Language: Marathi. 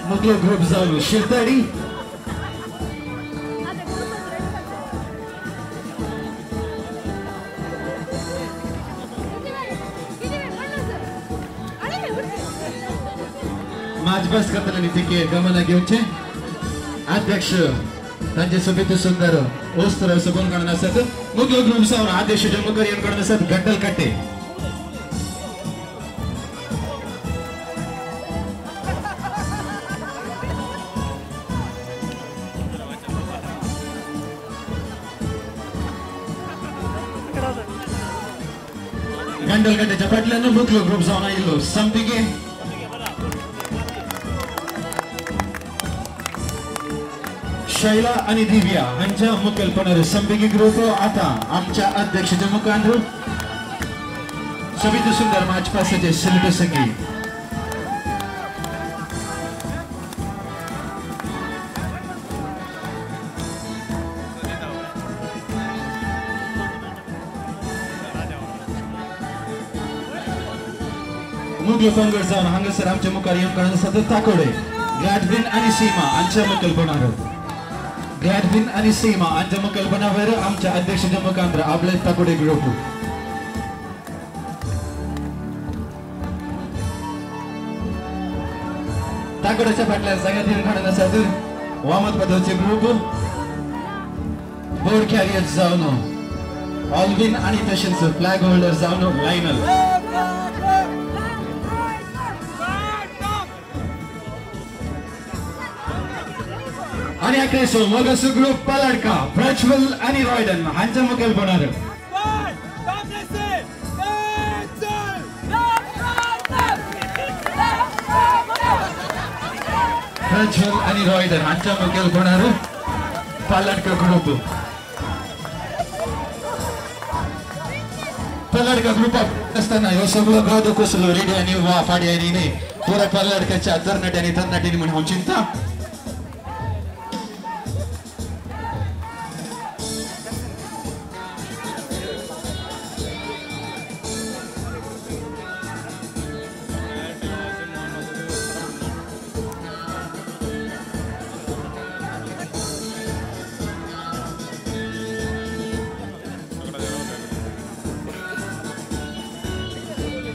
मुगलो ग्रुप जाऊन शिरताडी माझबस करताना तिके गमन घेऊचे अध्यक्ष त्यांचे सभेत सुंदर ओस्तर सभन काढून असत मुगलो ग्रुप जाऊन आदेश जम्मू करियन काढून असत गड्डल कट्टे गंडल कट्ट्याच्या पटल्यानं मुगलो ग्रुप जाऊन आलो संपिके शैला आणि दिव्या यांच्या मुकल्पना संपिके ग्रुप आता आमच्या अध्यक्षाच्या मुखांतर सवित सुंदर माझ पासाचे सलट संगी मुगलो पंगड जाऊन हांगसर आमच्या मुखार येऊन काढून सतत ताकोडे ग्लॅडविन आणि सीमा यांच्या मुकल्पनावर ग्लॅडविन आणि सीमा यांच्या मुकल्पनावर आमच्या अध्यक्षाच्या मुखांतर आपले ताकोडे ग्रुप ताकोड्याच्या फाटल्या सगळ्यात येऊन काढून असत वामत पदाचे ग्रुप बोर्ड कॅरियर जाऊन ऑलविन आणि तसेच फ्लॅग होल्डर जाऊन लायनल आणि अखेर मगस ग्रुप पलडका प्रज्वल आणि रॉयडन यांच्या मुकल्पनावर प्रज्वल आणि रॉयडन यांच्या मुकल्पनावर पलडका ग्रुप पलडका ग्रुप असताना ह्यो सगळं गाव कसलो रेडी आणि वा फाडी आणि नाही पुरा पलडकाच्या तरणाट्याने म्हणून चिंता